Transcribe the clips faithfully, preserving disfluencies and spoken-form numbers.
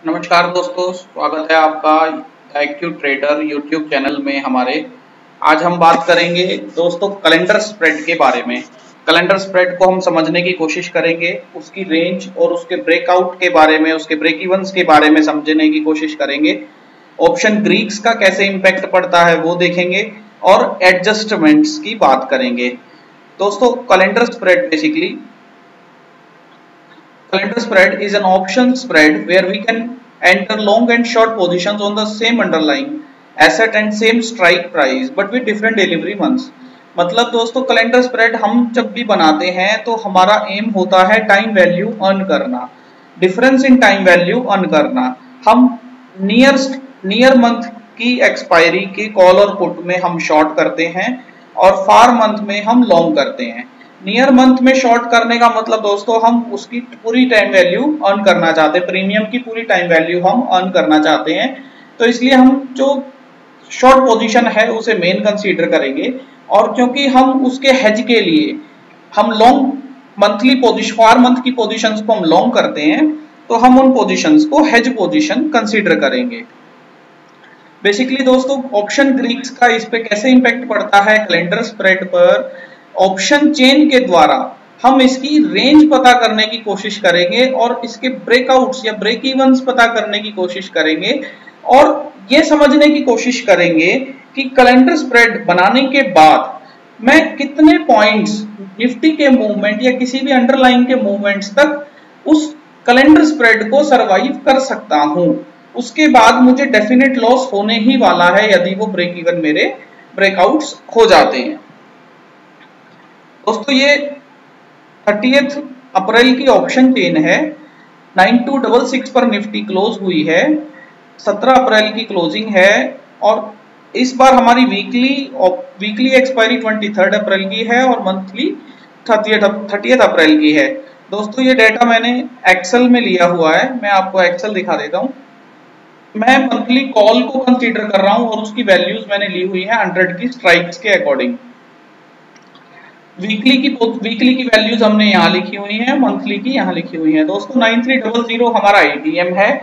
नमस्कार दोस्तों, स्वागत है आपका एक्टिव ट्रेडर यूट्यूब चैनल में हमारे। आज हम बात करेंगे दोस्तों कैलेंडर स्प्रेड के बारे में। कैलेंडर स्प्रेड को हम समझने की कोशिश करेंगे, उसकी रेंज और उसके ब्रेकआउट के बारे में, उसके ब्रेक इवन्स के बारे में समझने की कोशिश करेंगे। ऑप्शन ग्रीक्स का कैसे इम्पैक्ट पड़ता है वो देखेंगे और एडजस्टमेंट्स की बात करेंगे। दोस्तों calendar spread basically Calendar spread is an option spread where we can enter long and short positions on the same underlying asset and same strike price but with different delivery months। मतलब दोस्तों calendar spread हम जब भी बनाते हैं तो हमारा aim होता है टाइम वैल्यू अर्न करना, difference in time value earn करना। हम नियर नियर मंथ की एक्सपायरी के कॉल और पुट में हम शॉर्ट करते हैं और फार मंथ में हम लॉन्ग करते हैं। नियर मंथ में शॉर्ट करने का मतलब दोस्तों हम उसकी पूरी टाइम वैल्यू अर्न करना चाहते हैं, प्रीमियम की पूरी टाइम वैल्यू हम अर्न करना चाहते हैं, तो इसलिए हम जो शॉर्ट पोजीशन है उसे मेन कंसीडर करेंगे। और क्योंकि हम उसके हेज के लिए हम long monthly position far month की पोजीशंस को हम लॉन्ग करते हैं, तो हम उन पोजीशंस को हेज पोजीशन कंसीडर करेंगे। बेसिकली दोस्तों ऑप्शन ग्रीक्स का इस पे कैसे इंपैक्ट पड़ता है कैलेंडर स्प्रेड पर, ऑप्शन चेन के द्वारा हम इसकी रेंज पता करने की कोशिश करेंगे और इसके ब्रेकआउट्स या ब्रेक इवन्स पता करने की कोशिश करेंगे और ये समझने की कोशिश करेंगे कि कैलेंडर स्प्रेड बनाने के बाद मैं कितने पॉइंट्स निफ्टी के मूवमेंट या किसी भी अंडरलाइन के मूवमेंट्स तक उस कैलेंडर स्प्रेड को सरवाइव कर सकता हूं। उसके बाद मुझे डेफिनेट लॉस होने ही वाला है यदि वो ब्रेक इवन मेरे ब्रेकआउट्स हो जाते हैं। दोस्तों ये थर्टियथ अप्रैल की ऑप्शन चेन है, नाइन टू डबल सिक्स पर निफ्टी क्लोज हुई है, सत्रह अप्रैल की क्लोजिंग है और इस बार हमारी weekly weekly expiry twenty third April की है और मंथली थर्टियथ अप्रैल की है। दोस्तों ये डेटा मैंने एक्सेल में लिया हुआ है, मैं आपको एक्सेल दिखा देता हूं। मैं मंथली कॉल को कंसीडर कर रहा हूं और उसकी वैल्यूज मैंने ली हुई है हंड्रेड की स्ट्राइक्स के अकॉर्डिंग। वीकली की वीकली की वैल्यूज हमने यहाँ लिखी हुई है, मंथली की यहाँ लिखी हुई है। दोस्तों नाइन थ्री डबल जीरो हमारा एटीएम है,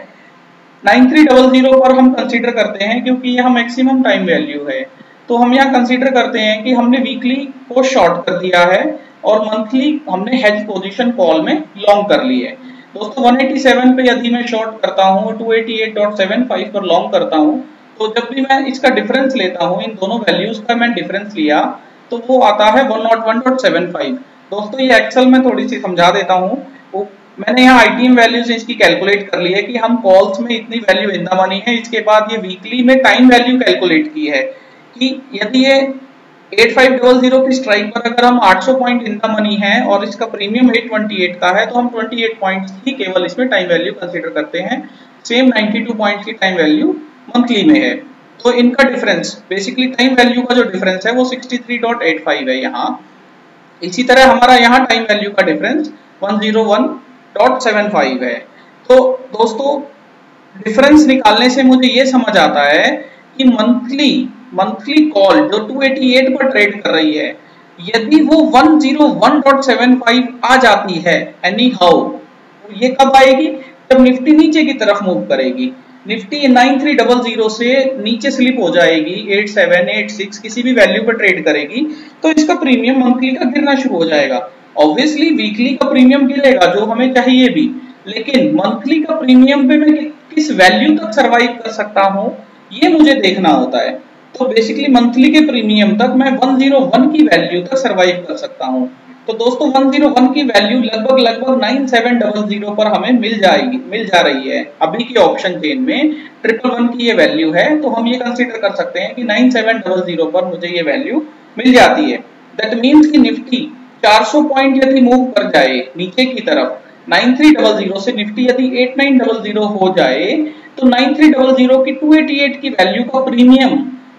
नाइन थ्री डबल जीरो पर हम कंसीडर करते हैं क्योंकि यह मैक्सिमम टाइम वैल्यू है, तो हम यहाँ कंसीडर करते हैं कि हमने वीकली को शॉर्ट कर दिया है और मंथली हमने हेज पोजीशन कॉल में लॉन्ग कर ली है। दोस्तों वन एटी सेवन पे यदि मैं शॉर्ट करता हूँ, two eighty eight point seven five पर लॉन्ग करता हूँ, तो जब भी मैं इसका डिफरेंस लेता हूँ, इन दोनों वैल्यूज का मैं डिफरेंस लिया तो वो आता है one oh one point seven five. दोस्तों ये एक्सेल में थोड़ी सी समझा देता हूँ, वो मैंने यहाँ आईटीएम वैल्यूज इसकी कैलकुलेट कर ली है कि हम कॉल्स में इतनी वैल्यू इन द मनी है। इसके बाद ये वीकली में टाइम वैल्यू कैलकुलेट की है कि यदि ये एट फाइव डबल जीरो की स्ट्राइक पर अगर हम आठ सौ पॉइंट इन द मनी है और इसका प्रीमियम एट ट्वेंटी एट का है, तो हम ट्वेंटी एट पॉइंट्स ही केवल इसमें टाइम वैल्यू कंसीडर करते हैं। सेम नाइंटी टू पॉइंट्स की टाइम वैल्यू मंथली में है, तो इनका डिफरेंस बेसिकली टाइम वैल्यू का जो डिफरेंस है वो sixty three point eight five है यहाँ। इसी तरह हमारा यहाँ टाइम वैल्यू का difference one oh one point seven five है। तो दोस्तों डिफरेंस निकालने से मुझे ये समझ आता है कि मंथली मंथली कॉल जो टू एटी एट पर ट्रेड कर रही है, यदि वो one oh one point seven five आ जाती है एनी हाउ, ये कब आएगी? जब निफ्टी नीचे की तरफ मूव करेगी। Nifty nine three double zero से नीचे स्लिप हो जाएगी, एट सेवन एट सिक्स किसी भी वैल्यू पर ट्रेड करेगी, तो इसका प्रीमियम मंथली का गिरना शुरू हो जाएगा। ऑब्वियसली वीकली का प्रीमियम गिरेगा जो हमें चाहिए भी, लेकिन मंथली का प्रीमियम पे मैं किस वैल्यू तक सरवाइव कर सकता हूँ ये मुझे देखना होता है। तो बेसिकली मंथली के प्रीमियम तक मैं वन ओ वन की वैल्यू तक सरवाइव कर सकता हूँ। तो दोस्तों वन ओ वन की वैल्यू लगभग लगभग नाइन सेवन डबल जीरो पर हमें मिल जाएगी मिल जा रही है अभी की ऑप्शन चेन में। ट्रिपल वन की ये वैल्यू है, तो हम ये कंसीडर कर सकते हैं कि नाइन सेवन डबल जीरो पर मुझे ये वैल्यू मिल जाती है। दैट मींस कि निफ्टी फोर हंड्रेड पॉइंट यदि मूव कर जाए नीचे की तरफ, नाइन थ्री डबल जीरो से निफ्टी यदि एट नाइन डबल जीरो हो जाए, तो नाइन थ्री डबल जीरो की टू एटी एट की वैल्यू का प्रीमियम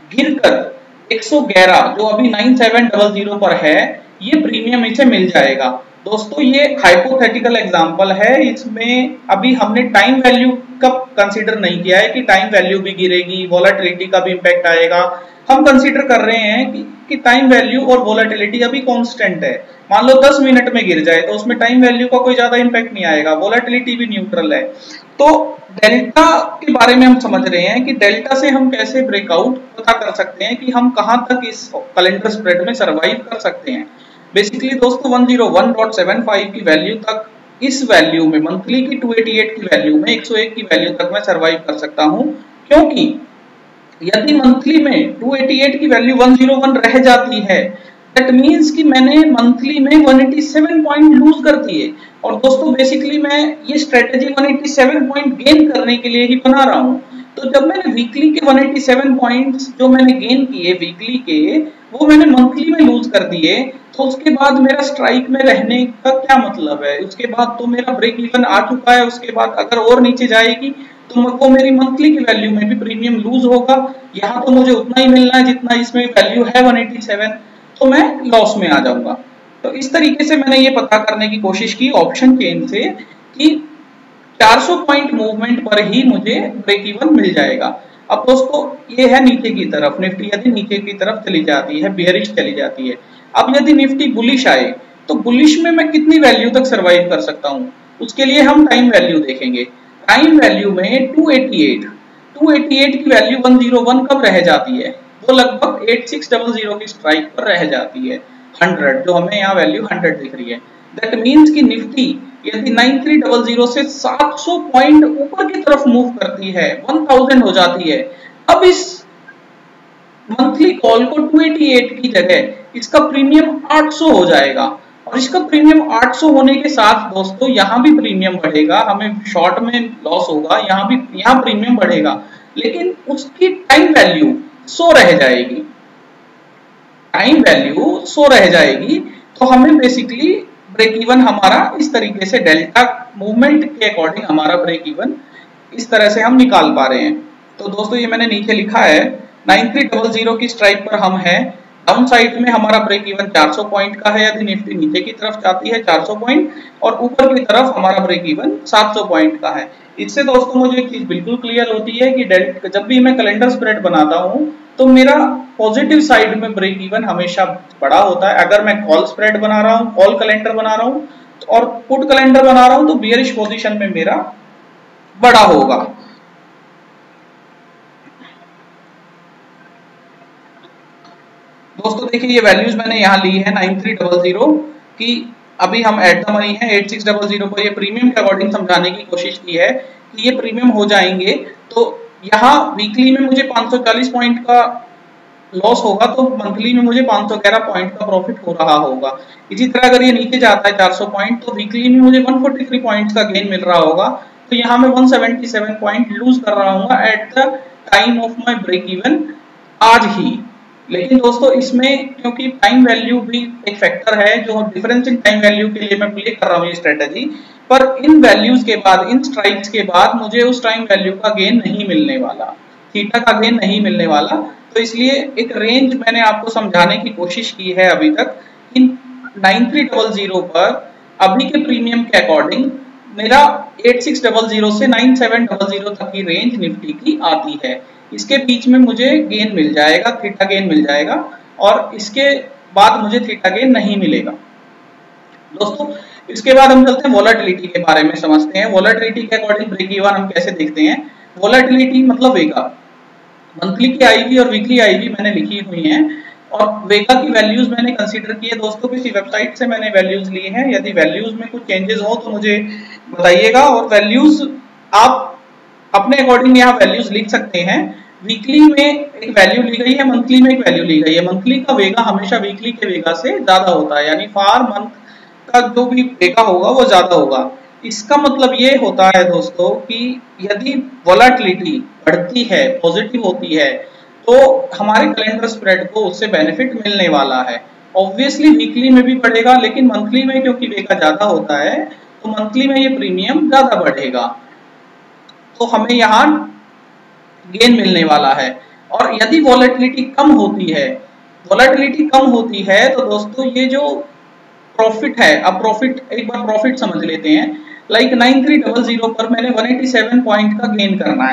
गिरकर एक सौ ग्यारह जो अभी नाइन सेवन डबल जीरो पर है, ये प्रीमियम इसे मिल जाएगा। दोस्तों ये हाइपोथेटिकल एग्जांपल है, इसमें अभी हमने टाइम वैल्यू का कंसीडर नहीं किया है कि टाइम वैल्यू भी गिरेगी, वोलेटिलिटी का भी इंपैक्ट आएगा। हम कंसीडर कर रहे हैं कि कि टाइम वैल्यू और वोलेटिलिटी अभी कांस्टेंट है। मान लो दस मिनट में गिर जाए तो उसमें टाइम वैल्यू का कोई ज्यादा इंपैक्ट नहीं आएगा, वोलेटिलिटी भी न्यूट्रल है। तो डेल्टा के बारे में हम समझ रहे हैं कि डेल्टा से हम कैसे ब्रेकआउट पता कर सकते हैं कि हम कहां तक इस कैलेंडर स्प्रेड में सरवाइव कर सकते हैं। बेसिकली दोस्तों one zero one point seven five की वैल्यू तक, इस वैल्यू में मंथली की दो सौ अट्ठासी की वैल्यू में एक सौ एक की वैल्यू तक मैं सरवाइव कर सकता हूं, क्योंकि यदि मंथली में दो सौ अट्ठासी की वैल्यू एक सौ एक रह जाती है, दैट मींस कि मैंने मंथली में एक सौ सत्तासी पॉइंट लूज कर दिए। और दोस्तों बेसिकली मैं ये स्ट्रेटजी एक सौ सत्तासी पॉइंट गेन करने के लिए ही बना रहा हूं। तो जब मैंने वीकली के एक सौ सत्तासी पॉइंट्स जो मैंने गेन किए वीकली के, वो मैंने मंथली में लूज कर दिए, तो उसके बाद मेरा स्ट्राइक में रहने का क्या मतलब है? उसके बाद तो मेरा ब्रेक इवन आ चुका है। उसके बाद अगर और नीचे जाएगी तो वो मेरी मंथली की वैल्यू में भी प्रीमियम लूज होगा। यहाँ तो मुझे उतना ही मिलना है जितना इसमें वैल्यू है एक सौ सत्तासी, तो मैं लॉस में आ जाऊंगा। तो इस तरीके से मैंने ये पता करने की कोशिश की ऑप्शन चेन से कि चार सौ पॉइंट मूवमेंट पर ही मुझे ब्रेक इवन मिल जाएगा। अब दोस्तों ये है नीचे की तरफ, निफ्टी यदि नीचे की तरफ चली जाती है, बेयरिश चली जाती है। अब यदि निफ्टी बुलिश आए तो बुलिश में मैं कितनी वैल्यू तक सरवाइव कर सकता हूं, उसके लिए हम टाइम वैल्यू देखेंगे। टाइम वैल्यू में दो सौ अट्ठासी दो सौ अट्ठासी की वैल्यू एक सौ एक कब रह जाती है? वो लगभग छियासी सौ की स्ट्राइक पर रह जाती है। सौ, जो हमें यहाँ वैल्यू सौ दिख रही है। दैट मींस कि निफ्टी यदि नाइन थ्री डबल जीरो से सात सौ पॉइंट ऊपर की तरफ मूव करती है, हज़ार हो जाती है, अब इस मंथली कॉल को दो सौ अट्ठासी की जगह इसका प्रीमियम आठ सौ हो जाएगा। और इसका प्रीमियम आठ सौ होने के साथ दोस्तों यहाँ भी प्रीमियम बढ़ेगा, हमें शॉर्ट में लॉस होगा, यहाँ भी यहाँ प्रीमियम बढ़ेगा, लेकिन उसकी टाइम वैल्यू सौ रह जाएगी। टाइम वैल्यू सौ रह जाएगी, तो हमें बेसिकली ब्रेक इवन हमारा इस तरीके से डेल्टा मूवमेंट के अकॉर्डिंग हमारा ब्रेक इवन इस तरह से हम निकाल पा रहे हैं। तो दोस्तों ये मैंने नीचे लिखा है नाइन थ्री डबल जीरो की स्ट्राइक पर हम हैं। डाउन साइड में हमारा ब्रेक इवन चार सौ पॉइंट का है यदि निफ्टी नीचे की तरफ जाती है चार सौ पॉइंट, और ऊपर की तरफ हमारा ब्रेक इवन सात सौ पॉइंट का है। इससे दोस्तों मुझे एक चीज बिल्कुल क्लियर होती है कि डेल्टा जब भी मैं कैलेंडर स्प्रेड बनाता हूं तो मेरा पॉजिटिव साइड में ब्रेक इवन हमेशा बड़ा होता है। अगर मैं कॉल स्प्रेड बना रहा हूं, कॉल कैलेंडर बना रहा हूं और पुट कैलेंडर बना रहा हूं, तो बियरिश पोजीशन में मेरा बड़ा होगा। दोस्तों देखिए ये वैल्यूज मैंने यहाँ ली है नाइन थ्री डबल जीरो की, अभी हम एट द मनी है एट सिक्स डबल जीरो पर ये प्रीमियम के अकॉर्डिंग समझाने की कोशिश की है कि ये प्रीमियम हो जाएंगे। तो यहाँ वीकली में मुझे पाँच सौ चालीस पॉइंट का लॉस होगा, तो मंथली में मुझे पाँच सौ ग्यारह पॉइंट का प्रॉफिट हो रहा होगा। इसी तरह अगर ये नीचे जाता है चार सौ पॉइंट, तो वीकली में मुझे एक सौ तैंतालीस पॉइंट्स का गेन मिल रहा होगा। तो यहाँ मैं एक सौ सतहत्तर पॉइंट लूज कर रहा हूँ at the time of my break even आज ही। लेकिन दोस्तों इसमें क्योंकि टाइम वैल्यू भी एक फैक्टर है, जो डिफरेंस इन टाइम वैल्यू के लिए मैं प्ले कर रहा हूँ ये स्ट्रेटजी, पर इन वैल्यूज के बाद, इन स्ट्राइक्स के बाद मुझे उस टाइम वैल्यू का गेन नहीं मिलने वाला, थीटा का गेन नहीं मिलने वाला। तो इसलिए एक रेंज मैंने आपको समझाने की कोशिश की है अभी तक कि नाइन थ्री डबल जीरो पर अभी के प्रीमियम के अकॉर्डिंग मेरा एट सिक्स डबल जीरो से नाइन सेवन डबल जीरो तक की रेंज निफ्टी की आती है। इसके बीच में मुझे गेन मिल जाएगा, थीटा गेन मिल जाएगा, और इसके बाद मुझे थीटा गेन नहीं मिलेगा। दोस्तों इसके बाद हम चलते हैं वोलेटिलिटी के बारे में समझते हैं। वोलेटिलिटी के अकॉर्डिंग ब्रेक इवन हम कैसे देखते हैं। वोलेटिलिटी मतलब वेगा, मंथली की आईवी और वीकली आईवी मैंने लिखी हुई है, और वेगा की वैल्यूज मैंने कंसीडर की है। दोस्तों किसी वेबसाइट से मैंने वैल्यूज ली हैं, यदि वैल्यूज में कुछ चेंजेस हो तो मुझे बताइएगा, और वैल्यूज आप अपने अकॉर्डिंग यहाँ वैल्यूज लिख सकते हैं। वीकली में एक वैल्यू ली गई है, मंथली में एक वैल्यू ली गई है। मंथली का वेगा हमेशा वीकली के वेगा से ज्यादा होता है, यानी फार मंथ का जो भी वेगा होगा वो ज्यादा होगा। इसका मतलब ये होता है दोस्तों कि यदि वोलेटिलिटी बढ़ती है, पॉजिटिव होती है, तो हमारे कैलेंडर स्प्रेड को उससे बेनिफिट मिलने वाला है। ऑब्वियसली वीकली में भी बढ़ेगा, लेकिन मंथली में क्योंकि वेगा ज्यादा होता है तो मंथली में ये प्रीमियम ज्यादा बढ़ेगा, तो हमें यहाँ गेन मिलने वाला है। और यदि वोलेटिलिटी कम होती है, वोलेटिलिटी कम होती है तो दोस्तों ये जो प्रॉफिट है, अब प्रॉफिट एक बार प्रॉफिट समझ लेते हैं। Like nine three double zero पर मैंने एक सौ सत्तासी पॉइंट का गेन करना है,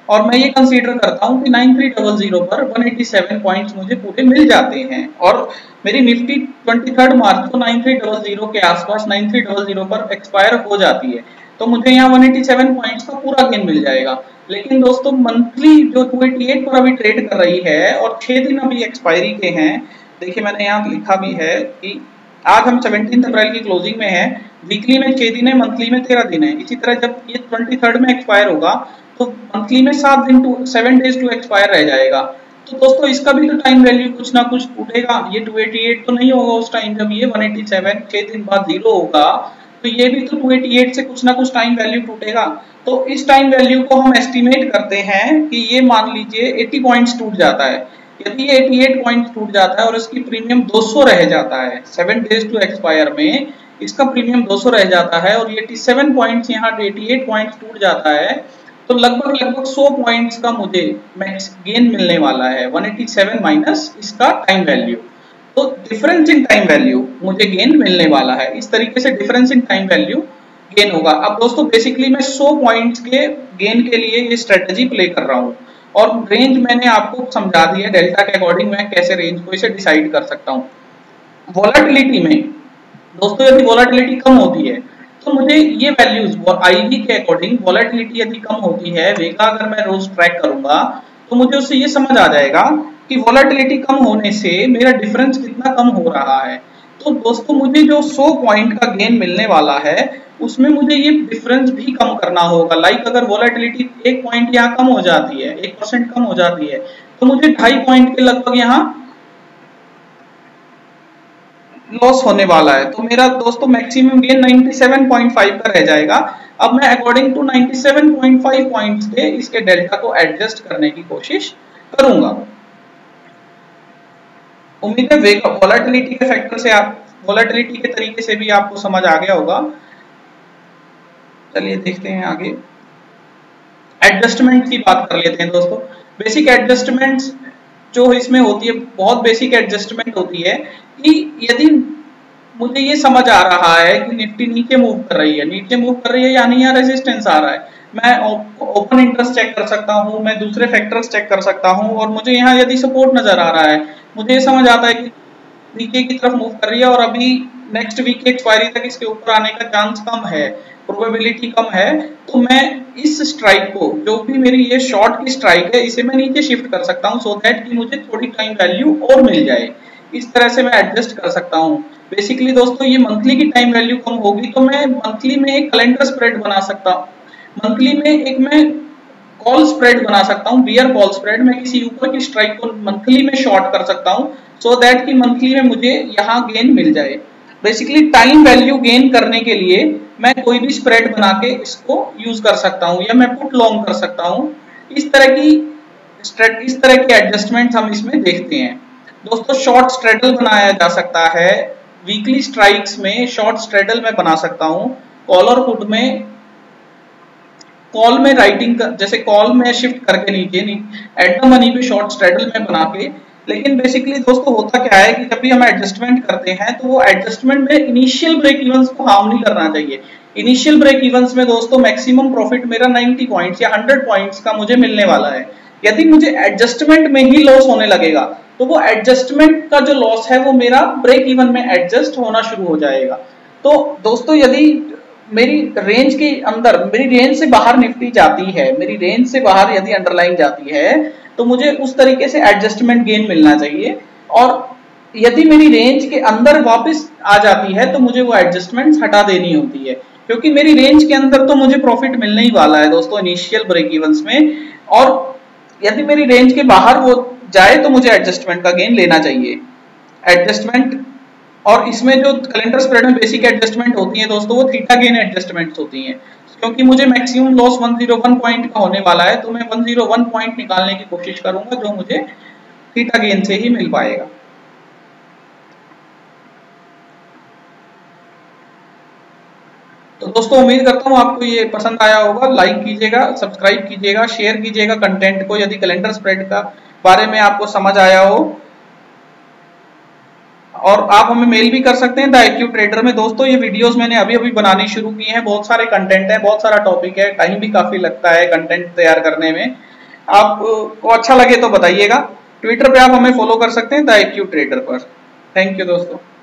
और मैं ये कंसीडर करता हूँ कि नाइन थ्री डबल जीरो पर वन एटी सेवन पॉइंट्स मुझे पूरे मिल जाते हैं और मेरी निफ्टी ट्वेंटी थर्ड मार्च को नाइन थ्री डबल जीरो के आसपास नाइन थ्री डबल जीरो पर एक्सपायर हो जाती है, तो मुझे यहाँ वन एटी सेवन पॉइंट्स का पूरा गेन मिल जाएगा। लेकिन दोस्तों मंथली जो टू एटी एट पर अभी ट्रेड कर रही है और छह दिन अभी एक्सपायरी के हैं, देखिए मैंने यहाँ लिखा भी है कि आज हम सेवनटीन अप्रैल की क्लोजिंग में है, वीकली में छह दिन है, मंथली में तेरह दिन है। इसी तरह जब ये ट्वेंटी थर्ड में एक्सपायर होगा तो मंथली में सात दिन to seven days to expire रह जाएगा। तो दोस्तों इसका भी तो टाइम वैल्यू कुछ ना कुछ टूटेगा, ये टू एटी एट तो नहीं होगा उस टाइम जब ये वन एटी सेवन छह दिन बाद जीरो होगा, तो ये भी तो टू एटी एट से कुछ ना कुछ टाइम वैल्यू टूटेगा। तो इस टाइम वैल्यू को हम एस्टिमेट करते हैं कि ये मान लीजिए अस्सी पॉइंट्स टूट जाता है। यदि ये अठासी पॉइंट्स टूट जाता है और इसकी प्रीमियम दो सौ रह जाता है, सेवन डेज टू एक्सपायर में इसका प्रीमियम दो सौ रह जाता है और ये सत्तासी पॉइंट्स यहाँ अठासी पॉइंट्स टूट जाता है, तो लगभग लगभग सौ पॉइंट्स का मुझे मैक्स गेन मिलने वाला है, वन एटी सेवन माइनस इसका टाइम वैल्यू। तो डिफरेंस इन टाइम वैल्यू मुझे गेन मिलने वाला है। इस तरीके से difference in time value gain होगा। अब दोस्तों बेसिकली मैं सौ पॉइंट्स के गेन के लिए ये स्ट्रेटजी प्ले कर रहा हूँ और रेंज मैंने आपको समझा दी है, डेल्टा के अकॉर्डिंग मैं कैसे रेंज को इसे डिसाइड कर सकता हूँ। वोलेटिलिटी में दोस्तों यदि वोलेटिलिटी कम होती है तो मुझे ये वैल्यूज आईवी के अकॉर्डिंग वोलेटिलिटी यदि कम होती है, वेगा अगर मैं रोज ट्रैक करूंगा तो मुझे उससे ये समझ आ जाएगा कि वोलेटिलिटी कम होने से मेरा डिफरेंस कितना कम हो रहा है। तो दोस्तों मुझे जो सौ पॉइंट का गेन मिलने वाला है उसमें मुझे ये डिफरेंस भी कम करना होगा। लाइक अगर वोलेटिलिटी एक पॉइंट यहाँ कम हो जाती है, एक परसेंट कम हो जाती है, तो मुझे ढाई पॉइंट के लगभग यहाँ लॉस होने वाला है। तो मेरा दोस्तों मैक्सिमम गेन सत्तानवे पॉइंट फाइव का रह जाएगा। अब मैं अकॉर्डिंग टू सत्तानवे पॉइंट फाइव पॉइंट्स के इसके डेल्टा को एडजस्ट करने की कोशिश करूंगा। उम्मीद है वोलेटिलिटी के फैक्टर से आप वोलेटिलिटी के तरीके से भी आपको समझ आ गया होगा। चलिए देखते हैं आगे। एडजस्टमेंट की बात कर लेते हैं दोस्तों। बेसिक एडजस्टमेंट्स जो इसमें होती है, बहुत बेसिक एडजस्टमेंट होती है कि यदि मुझे ये समझ आ रहा है कि निफ्टी नीचे मूव कर रही है, नीचे मूव कर रही है यानी यहाँ रेजिस्टेंस आ रहा है, मैं ओपन इंटरेस्ट चेक कर सकता हूँ, मैं दूसरे फैक्टर्स चेक कर सकता हूँ और मुझे यहाँ यदि सपोर्ट नजर आ रहा है, मुझे ये समझ आता है कि नीचे की तरफ मूव कर रही है और अभी नेक्स्ट वीक की एक्सपायरी तक इसके ऊपर आने का चांस कम है, प्रोबेबिलिटी कम है, तो मैं इस स्ट्राइक को, जो भी मेरी ये शॉर्ट की स्ट्राइक है, इसे मैं नीचे शिफ्ट कर सकता हूँ सो दैट कि मुझे थोड़ी टाइम वैल्यू और मिल जाए। इस तरह से मैं एडजस्ट कर सकता हूँ। बेसिकली दोस्तों ये मंथली की टाइम वैल्यू कम होगी तो मैं मंथली में एक कैलेंडर स्प्रेड बना सकता हूँ, मंथली में एक मैं कॉल स्प्रेड बना सकता हूँ, बियर कॉल स्प्रेड। मैं किसी ऊपर की स्ट्राइक को मंथली में शॉर्ट कर सकता हूँ सो दैट कि मंथली में मुझे यहाँ गेन मिल जाए। बेसिकली टाइम वैल्यू गेन करने के लिए मैं कोई भी स्प्रेड बना के इसको यूज कर सकता हूँ या मैं पुट लॉन्ग कर सकता हूँ। इस तरह की इस तरह के एडजस्टमेंट हम इसमें देखते हैं। दोस्तों शॉर्ट स्ट्रेडल बनाया जा सकता है, वीकली स्ट्राइक्स में शॉर्ट स्ट्रेडल में बना सकता हूँ। कॉल और पुट में कॉल में राइटिंग जैसे कॉल में शिफ्ट करके नीचे एट द मनी पे शॉर्ट स्ट्रेडल में बना के। लेकिन बेसिकली दोस्तों होता क्या है कि जब भी हम एडजस्टमेंट करते हैं तो वो एडजस्टमेंट में इनिशियल ब्रेक इवंस को हार्म नहीं करना चाहिए। इनिशियल ब्रेक इवंस में दोस्तों मैक्सिमम प्रॉफिट मेरा नाइंटी पॉइंट्स या हंड्रेड पॉइंट्स का मुझे मिलने वाला है। यदि मुझे एडजस्टमेंट में ही लॉस होने लगेगा तो वो एडजस्टमेंट का जो लॉस है वो मेरा ब्रेक इवन में एडजस्ट होना शुरू हो जाएगा। तो दोस्तों यदि मेरी रेंज के अंदर, मेरी रेंज से बाहर निफ्टी जाती है, मेरी रेंज से बाहर यदि अंडरलाइन जाती है तो मुझे उस तरीके से एडजस्टमेंट गेन मिलना चाहिए। और यदि मेरी रेंज के अंदर वापस आ जाती है तो मुझे वो एडजस्टमेंट्स हटा देनी होती है, क्योंकि मेरी रेंज के अंदर तो मुझे प्रॉफिट मिलने ही वाला है दोस्तों इनिशियल ब्रेक इवंस में। और यदि मेरी रेंज के बाहर वो जाए तो मुझे एडजस्टमेंट का गेन लेना चाहिए। एडजस्टमेंट और इसमें जो कैलेंडर स्प्रेड में बेसिक एडजस्टमेंट होती है दोस्तों वो थीटा गेन एडजस्टमेंट्स होती हैं। क्योंकि मुझे मैक्सिमम लॉस एक सौ एक पॉइंट का होने वाला है तो मैं एक सौ एक पॉइंट निकालने की कोशिश करूंगा जो मुझे थीटा गेन से ही मिल पाएगा। तो दोस्तों उम्मीद करता हूँ आपको ये पसंद आया होगा। लाइक कीजिएगा, सब्सक्राइब कीजिएगा, शेयर कीजिएगा कंटेंट को यदि कैलेंडर स्प्रेड का बारे में आपको समझ आया हो। और आप हमें मेल भी कर सकते हैं द एक्यू ट्रेडर में। दोस्तों ये वीडियोस मैंने अभी अभी बनानी शुरू की हैं, बहुत सारे कंटेंट है, बहुत सारा टॉपिक है, टाइम भी काफी लगता है कंटेंट तैयार करने में। आपको अच्छा लगे तो बताइएगा। ट्विटर पे आप हमें फॉलो कर सकते हैं द एक्यू ट्रेडर पर। थैंक यू दोस्तों।